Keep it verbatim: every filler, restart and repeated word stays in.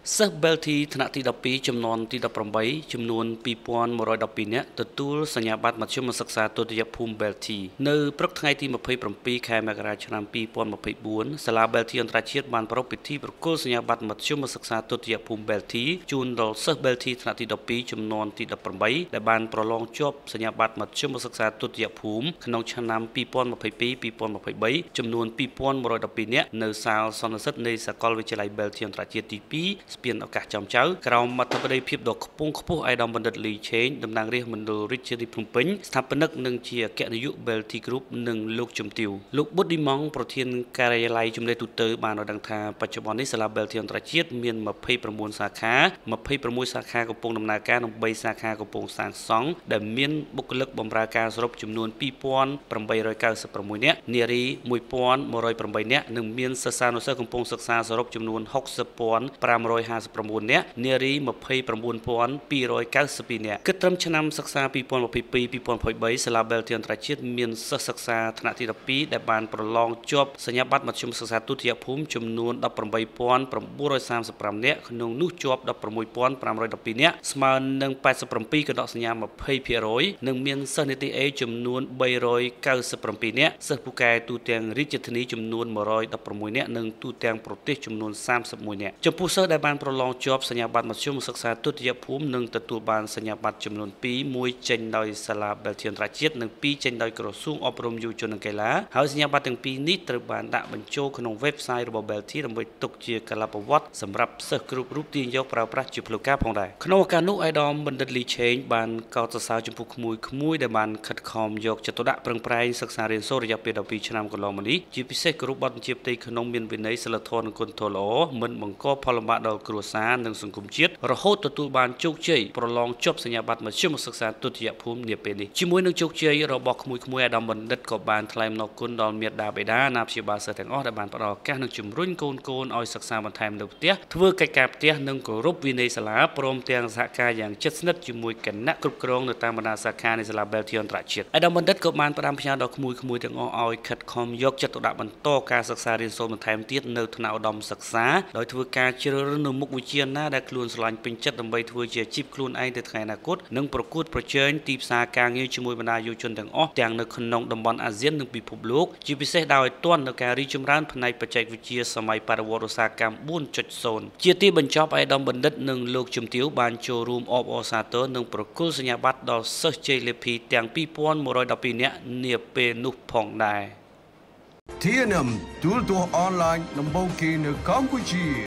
សិស្ស Belty ថ្នាក់ទីដប់ពីរចំនួនទីដប់ប្រាំបីចំនួនពីរពាន់មួយរយដប់ពីរនាក់ទទួលសញ្ញាបត្រមធ្យមសិក្សាទុតិយភូមិ Belty នៅព្រឹកថ្ងៃទីម្ភៃប្រាំពីរខែមករាឆ្នាំពីរពាន់ម្ភៃបួនសាលា Belty អន្តរជាតិបានប្រារព្ធពិធីប្រគល់សញ្ញាបត្រមធ្យមសិក្សាទុតិយភូមិ Belty ជូនដល់សិស្ស Belty ថ្នាក់ទីដប់ពីរចំនួនទីដប់ប្រាំបីដែលបានប្រឡងជាប់សញ្ញាបត្រមធ្យមសិក្សាទុតិយភូមិក្នុងឆ្នាំពីរពាន់ម្ភៃពីរ ពីរពាន់ម្ភៃបីចំនួនពីរពាន់មួយរយដប់ពីរនាក់នៅសាលសន្និសីទនៃសាកលវិទ្យាល័យ Belty អន្តរជាតិទីពីរស្ពានឱកាសចំចៅក្រោមមតិបតីភាពដ៏ខ្ពង់ខ្ពស់ឯកឧត្តមបណ្ឌិតលីឆេងតំណាងរាស្ត្រមណ្ឌលរាជធានីភ្នំពេញស្ថាបនិកនិងជាអគ្គនាយក Belty Group និងលោកជំទាវលោកប៊ុតឌីម៉ង់ប្រធានការិយាល័យជំនួយទូទៅបានឲ្យដឹងថាបច្ចុប្បន្ននេះសាលា Belty អន្តរជាតិមានម្ភៃប្រាំបួនសាខាម្ភៃប្រាំមួយសាខាកំពុងដំណើរការនិងបីសាខាកំពុងសាងសង់ដែលមានបុគ្គលិកបម្រើការសរុបចំនួនពីរពាន់ប្រាំបីរយកៅសិបប្រាំមួយនាក់នារីមួយពាន់មួយរយប្រាំបីនាក់និងមានសិស្សានុសិស្សកំពុងសិក្សាសរុបចំនួនហុកសិបពាន់ប្រាំរយហាសិបប្រាំបួននាក់នារីម្ភៃប្រាំបួនពាន់ពីររយកៅសិបពីរនាក់គិតត្រឹមឆ្នាំសិក្សាពីរពាន់ម្ភៃពីរ ពីរពាន់ម្ភៃបីសាលា Belty អន្តរជាតិមានសិស្សសិក្សាថ្នាក់ទីដប់ពីរដែលបានប្រឡងជាប់សញ្ញាបត្រមធ្យមសិក្សាទុតិយភូមិចំនួនដប់ប្រាំបីពាន់ប្រាំបួនរយសាមសិបប្រាំនាក់ក្នុងនោះជាប់ដប់ប្រាំមួយពាន់ប្រាំរយដប់ពីរនាក់ស្មើនឹងប៉ែតសិបប្រាំពីរកណ្ដកសញ្ញា ម្ភៃភាគរយ និងមានសិស្សនិតិអេចំនួនបីរយកៅសិបប្រាំពីរនាក់សិស្សពូកែទូទាំងរាជធានីចំនួនមួយរយដប់ប្រាំមួយនាក់និងទូទាំងប្រទេសចំនួនសាមសិបមួយនាក់ចំពោះសិស្សដែលបានប្រឡងជាប់សញ្ញាបត្រមធ្យមសិក្សាទុតិយភូមិនឹងទទួលបានសញ្ញាបត្រចំនួនពីរមួយចេញដោយសាលា Belty អន្តរជាតិនិងពីរចេញដោយក្រសួងអប់រំយុវជននិងកីឡាហើយសញ្ញាបត្រទាំងពីរនេះត្រូវបានដាក់បញ្ចូលក្នុង website របស់ Belty ដើម្បីទុកជាកាលប្រវត្តិសម្រាប់សិស្សគ្រប់រូបទាញយកប្រើប្រាស់ជាផ្លូវការផងដែរក្នុងឱកាសនោះឯកឧត្តមបណ្ឌិតលីឆេងបានកោតសរសើរចំពោះក្មួយៗដែលបានខិតខំយកចិត្តទុកដាក់ប្រឹងប្រែងសិក្សារៀនសូត្ររយៈពេលដប់ពីរឆ្នាំកន្លងមកនេះជាពិសេសគោរពបទបញ្ជាផ្ទៃក្នុងមានវិន័យសីលធម៌និងគុណធម៌ល្អមិនបង្កផលលំបាកដល់គ្រួសារនិងសង្គមជាតិរហូតទទួលបានជោគជ័យប្រឡងជាប់សញ្ញាបត្រមធ្យមសិក្សាទុតិយភូមិនាពេលនេះជាមួយនឹងជោគជ័យរបស់ក្មួយៗអាដាមបណ្ឌិតក៏បានថ្លែងអំណរគុណដល់មាតាបិតាអាណាព្យាបាលសិស្សទាំងអស់ដែលបានផ្ដល់ឱកាសនិងជំរុញកូនកូនឲ្យសិក្សាបន្ថែមនៅផ្ទះធ្វើកិច្ចការផ្ទះនិងគោរពវិន័យសាលាព្រមទាំងសហការយ៉ាងជិតស្និទ្ធជាមួយគណៈគ្រប់គ្រងនៅតាមបណ្ដាសាខានៃសាលា Belty អន្តរជាតិអាដាមបណ្ឌិតក៏បានផ្ដាំផ្ញើដល់ក្មួយៗទាំងអស់ឲ្យខិតខំយកចិត្តទុកដាក់បន្តការសិក្សារៀនសូត្របន្ថែមទៀតនៅថ្នាក់ឧត្តមសិក្សាដោយធ្វើការជ្រើសរើសនៅមុខវិជ្ជាណាដែលខ្លួនស្រឡាញ់ពេញចិត្តដើម្បីធ្វើជាអាជីពខ្លួនឯងទៅថ្ងៃអនាគតនិងប្រកួតប្រជែងទីផ្សារការងារជាមួយបណ្ដាយុវជនទាំងអស់ទាំងនៅក្នុងតំបន់អាស៊ាននិងពិភពលោកជាពិសេសដោយទាន់នៅការរីកចម្រើនផ្នែកបច្ចេកវិទ្យាសម័យបរិវត្តឧស្សាហកម្ម បួនចុចសូន្យ ជាទីបញ្ចប់ឯកឧត្តមបណ្ឌិតនិងលោកជំទាវបានចូលរួមអបអរសាទរនិងប្រគល់សញ្ញាបត្រដល់សិស្សជ័យលាភីទាំងពីរពាន់មួយរយដប់ពីរនាក់នាពេលនោះផងដែរที เอ็น เอ็ม ទូរទស្សន៍អនឡាញដំបូងគេនៅកម្ពុជា